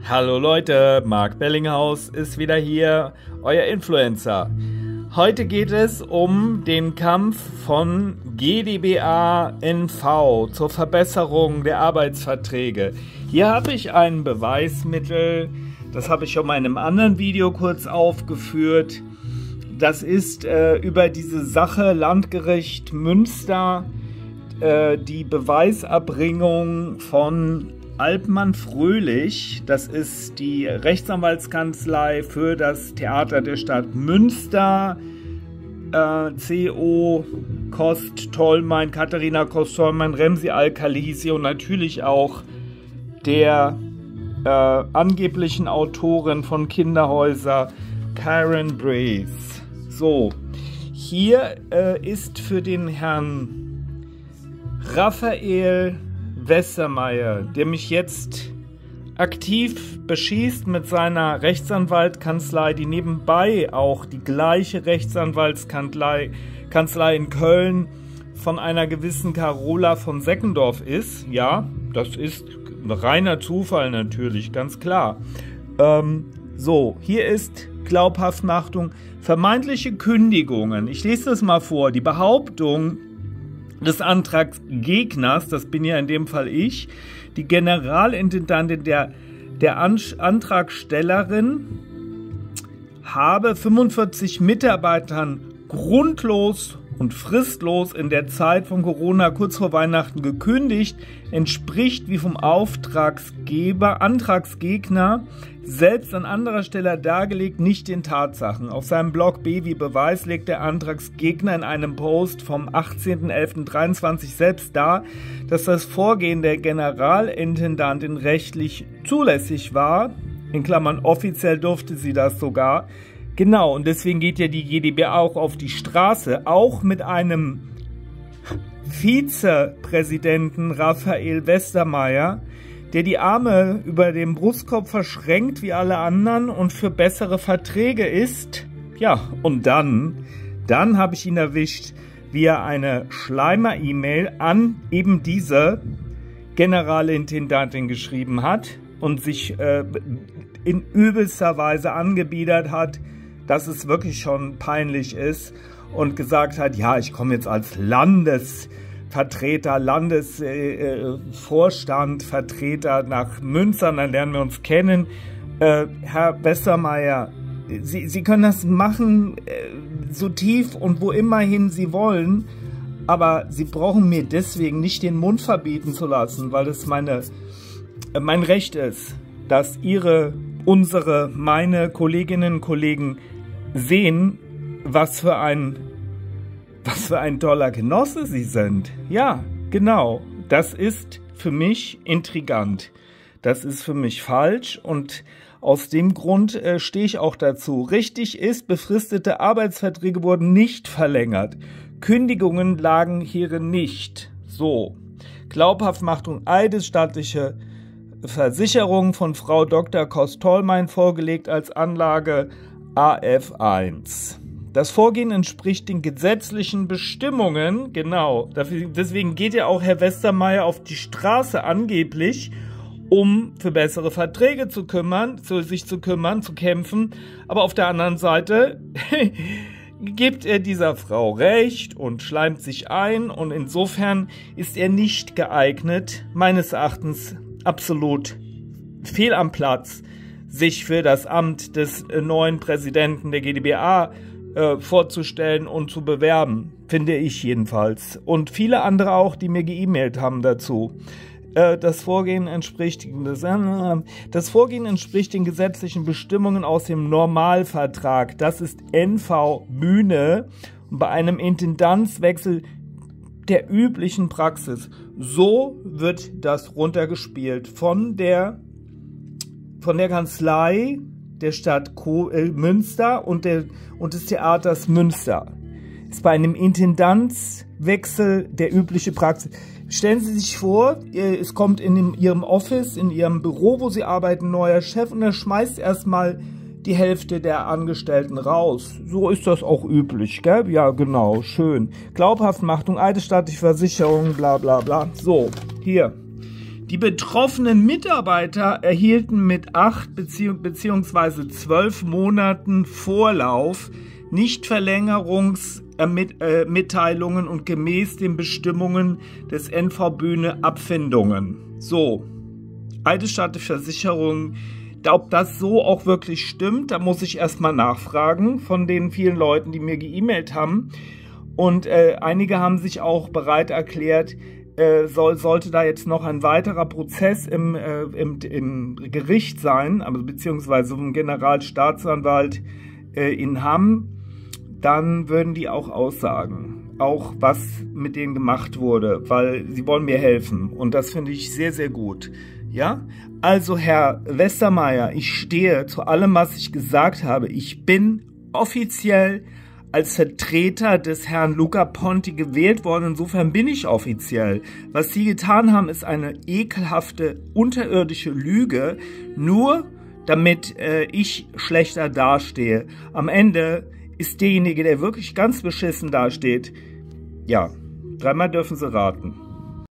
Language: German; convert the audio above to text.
Hallo Leute, Marc Bellinghaus ist wieder hier, euer Influencer. Heute geht es um den Kampf von GdBA NV zur Verbesserung der Arbeitsverträge. Hier habe ich ein Beweismittel, das habe ich schon mal in einem anderen Video kurz aufgeführt. Das ist über diese Sache Landgericht Münster die Beweiserbringung von Albmann-Fröhlich. Das ist die Rechtsanwaltskanzlei für das Theater der Stadt Münster. CO Kost-Tollmein, Katharina Kost-Tollmein, Remsi Al-Khalisi und natürlich auch der angeblichen Autorin von Kinderhäuser, Karen Brace. So, hier ist für den Herrn Raphael Westermeier, der mich jetzt aktiv beschießt mit seiner Rechtsanwaltskanzlei, die nebenbei auch die gleiche Rechtsanwaltskanzlei in Köln von einer gewissen Carola von Seckendorf ist. Ja, das ist ein reiner Zufall natürlich, ganz klar. So, hier ist Glaubhaftmachtung, vermeintliche Kündigungen. Ich lese das mal vor. Die Behauptung des Antragsgegners, das bin ja in dem Fall ich, die Generalintendantin der Antragstellerin, habe 45 Mitarbeitern grundlos und fristlos in der Zeit von Corona kurz vor Weihnachten gekündigt, entspricht wie vom Antragsgegner selbst an anderer Stelle dargelegt nicht den Tatsachen. Auf seinem Blog B wie Beweis legt der Antragsgegner in einem Post vom 18.11.23 selbst dar, dass das Vorgehen der Generalintendantin rechtlich zulässig war, in Klammern offiziell durfte sie das sogar. Genau, und deswegen geht ja die GdBA auch auf die Straße, auch mit einem Vizepräsidenten Raphael Westermeier, der die Arme über dem Brustkorb verschränkt wie alle anderen und für bessere Verträge ist. Ja, und dann habe ich ihn erwischt, wie er eine Schleimer-E-Mail an eben diese Generalintendantin geschrieben hat und sich in übelster Weise angebiedert hat, dass es wirklich schon peinlich ist und gesagt hat, ja, ich komme jetzt als Landesvertreter, Landesvorstand, Vertreter nach Münster, dann lernen wir uns kennen. Herr Westermeier, Sie können das machen, so tief und wo immerhin Sie wollen, aber Sie brauchen mir deswegen nicht den Mund verbieten zu lassen, weil es mein Recht ist, dass meine Kolleginnen und Kollegen sehen, was für ein toller Genosse sie sind. Ja, genau. Das ist für mich intrigant. Das ist für mich falsch und aus dem Grund stehe ich auch dazu. Richtig ist, befristete Arbeitsverträge wurden nicht verlängert. Kündigungen lagen hierin nicht. So. Glaubhaftmachtung eidesstattliche Versicherung von Frau Dr. Kost-Tollmein vorgelegt als Anlage AF1. Das Vorgehen entspricht den gesetzlichen Bestimmungen, genau. Deswegen geht ja auch Herr Westermeier auf die Straße angeblich, um für bessere Verträge zu kämpfen. Aber auf der anderen Seite gibt er dieser Frau Recht und schleimt sich ein. Und insofern ist er nicht geeignet, meines Erachtens absolut fehl am Platz, sich für das Amt des neuen Präsidenten der GdBA vorzustellen und zu bewerben, finde ich jedenfalls. Und viele andere auch, die mir ge-E-Mailt haben dazu. Das Vorgehen entspricht den gesetzlichen Bestimmungen aus dem Normalvertrag. Das ist NV Bühne bei einem Intendanzwechsel der üblichen Praxis. So wird das runtergespielt von der Kanzlei der Stadt Münster und des Theaters Münster. Ist bei einem Intendanzwechsel der übliche Praxis. Stellen Sie sich vor, es kommt in Ihrem Office, in Ihrem Büro, wo Sie arbeiten, ein neuer Chef und er schmeißt erstmal die Hälfte der Angestellten raus. So ist das auch üblich, gell? Ja, genau, schön. Glaubhaftmachtung, eidesstattliche Versicherung, bla bla bla. So, hier. Die betroffenen Mitarbeiter erhielten mit 8 bzw. 12 Monaten Vorlauf Nichtverlängerungsmitteilungen und gemäß den Bestimmungen des NV-Bühne Abfindungen. So, Eidesstattliche Versicherung, ob das so auch wirklich stimmt, da muss ich erstmal nachfragen von den vielen Leuten, die mir geemailt haben. Und einige haben sich auch bereit erklärt, sollte da jetzt noch ein weiterer Prozess im Gericht sein, also beziehungsweise vom Generalstaatsanwalt in Hamm, dann würden die auch aussagen, auch was mit denen gemacht wurde, weil sie wollen mir helfen und das finde ich sehr, sehr gut. Ja, also Herr Westermeier, ich stehe zu allem, was ich gesagt habe. Ich bin offiziell als Vertreter des Herrn Luca Ponti gewählt worden. Insofern bin ich offiziell. Was Sie getan haben, ist eine ekelhafte, unterirdische Lüge, nur damit ich schlechter dastehe. Am Ende ist derjenige, der wirklich ganz beschissen dasteht, ja, dreimal dürfen Sie raten.